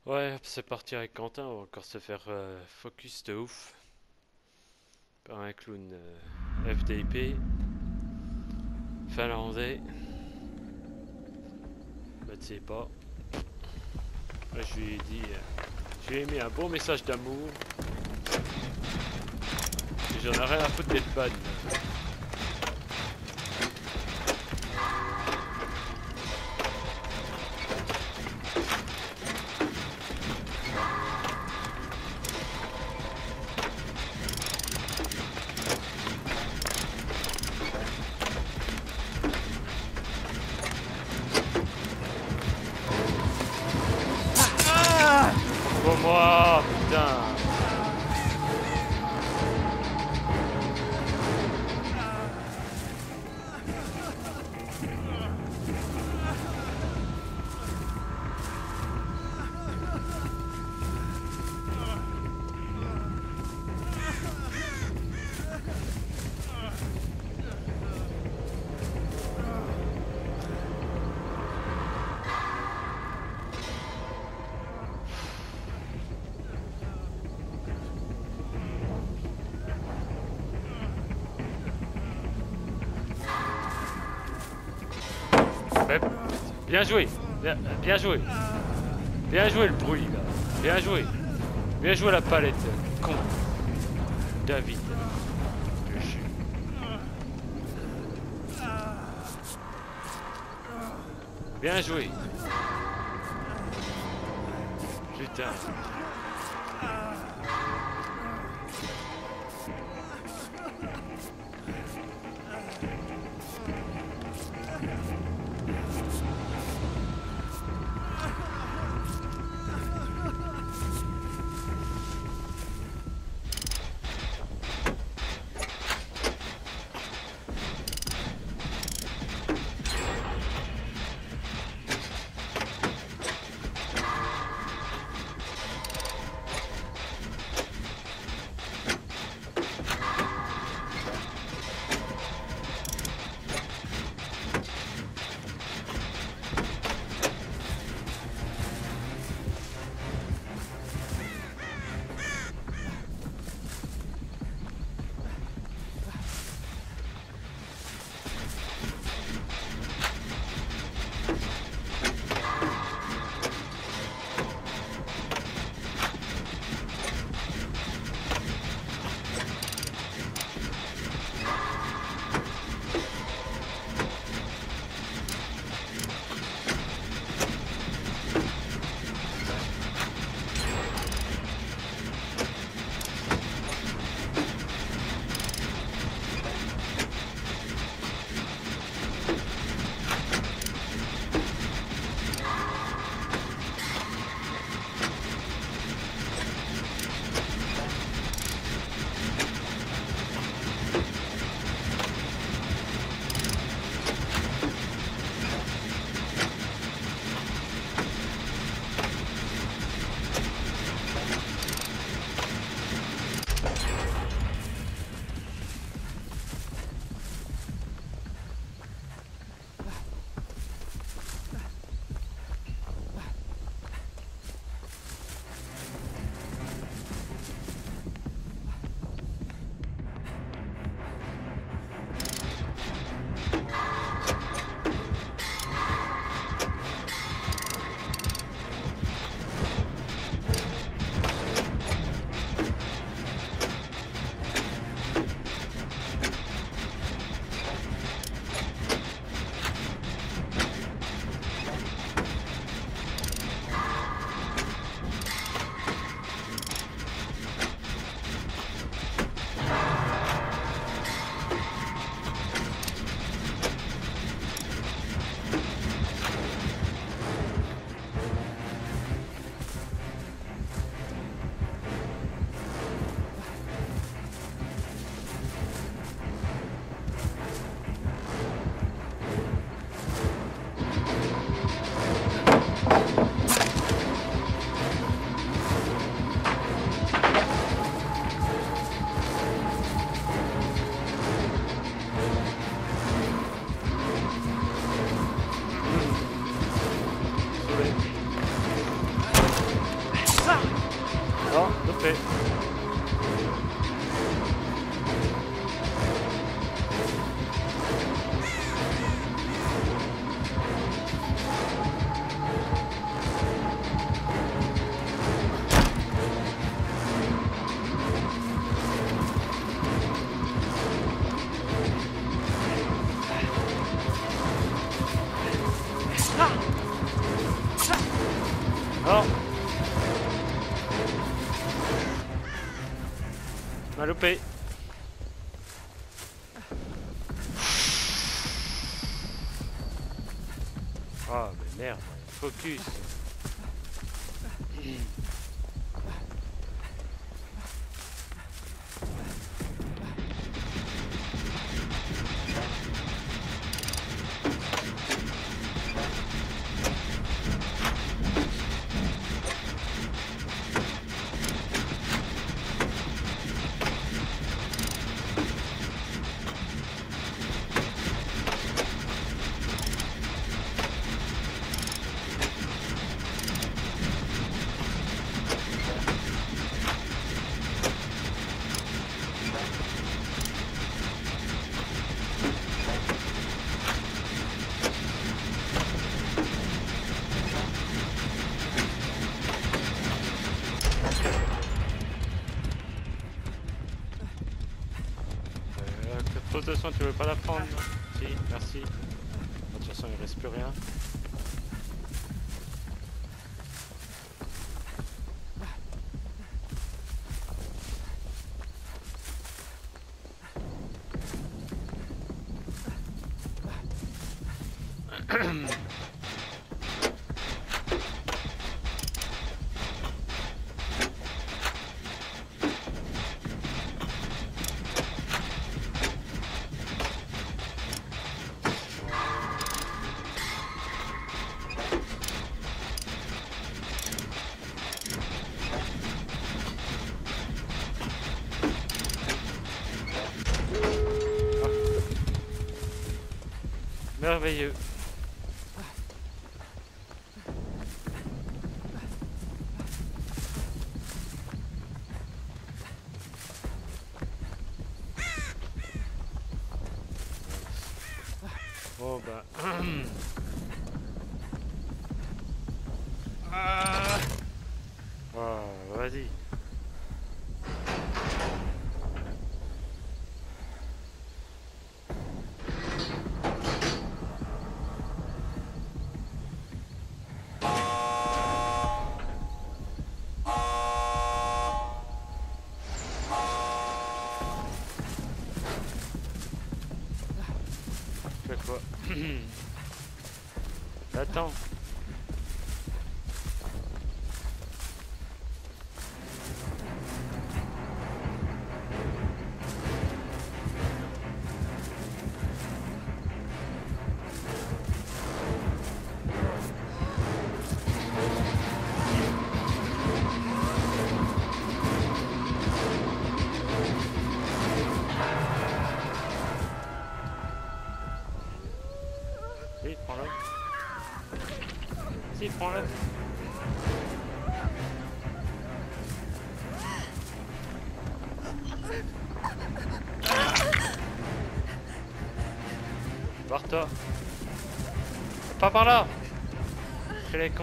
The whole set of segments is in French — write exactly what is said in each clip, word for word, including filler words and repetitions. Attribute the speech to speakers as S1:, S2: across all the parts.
S1: Ouais, c'est parti avec Quentin, on va encore se faire euh, focus de ouf par un clown euh, F D P finlandais. Bah tu sais pas. Là, je lui ai dit, euh, je lui ai mis un bon message d'amour. Et j'en ai rien à foutre d'être ban. Pour moi, putain. Mais, bien joué, bien, bien joué. Bien joué le bruit là. Bien joué. Bien joué la palette. Con. David. Le chien. Bien joué. Putain. loupé. Non. On a loupé. Oh mais merde, focus. Pose de soin, tu veux pas la prendre? Si, merci. De toute façon, il reste plus rien. Merveilleux. Bon bah... ah. Oh, vas-y. Fais quoi? Attends. Si, prends-le. Si, prends-le. Barre-toi. Pas par là. Quel est con.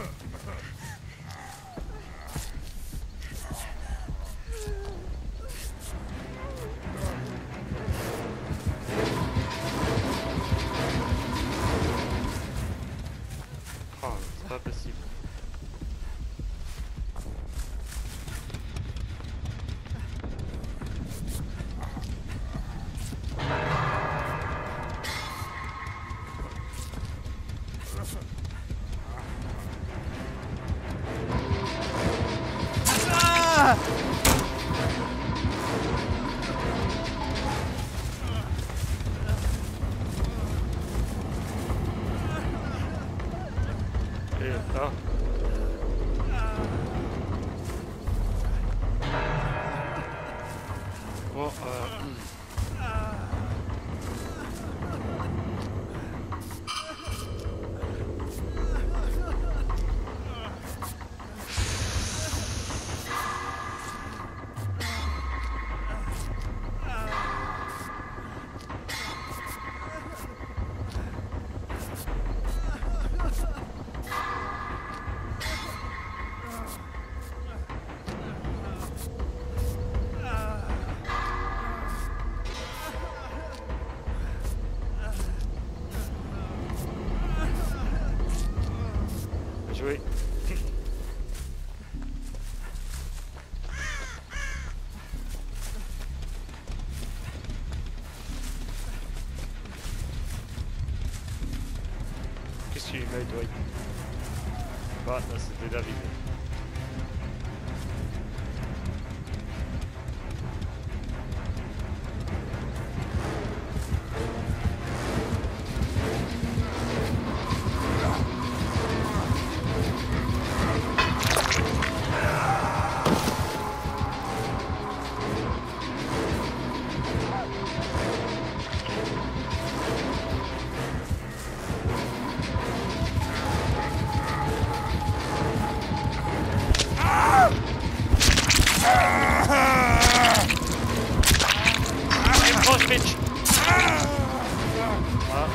S1: Oh, c'est pas possible.
S2: Ah!
S1: Et là. Bon, euh... Bah, là, c'était David. Bitch. Ah.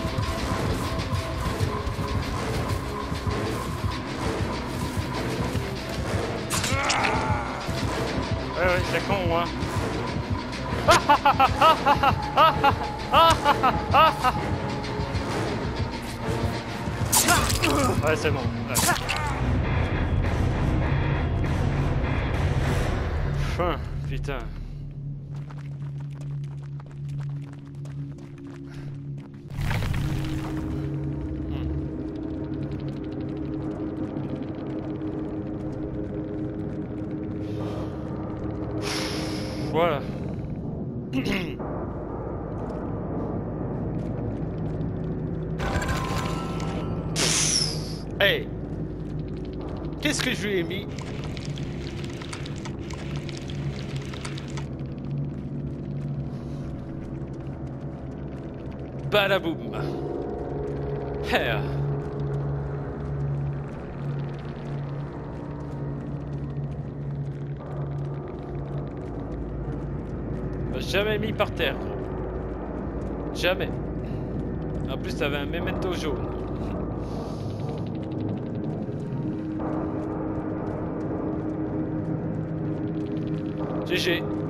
S1: Ouais ouais c'est con moi. Ouais c'est bon. Ouais. Fin, putain. Voilà. Hey, qu'est-ce que je lui ai mis? Badaboum. Hey. Jamais mis par terre, gros. Jamais. En plus, t'avais un memento jaune. G G.